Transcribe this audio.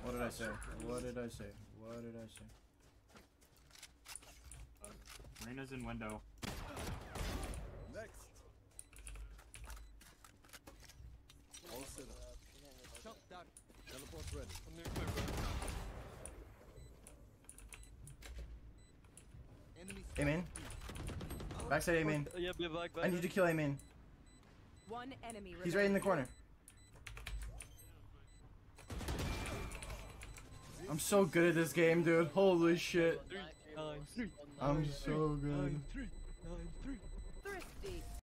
What did I say? What did I say? What did I say? Reina's in window. Next. All set up. Shut down. Teleport ready. I'm near my bro. Enemy. Amen. Backside Amen. Yeah, be back. I need to kill Amen. One enemy. He's right in the corner. I'm so good at this game, dude. Holy shit. 3, 9, 3. I'm so good.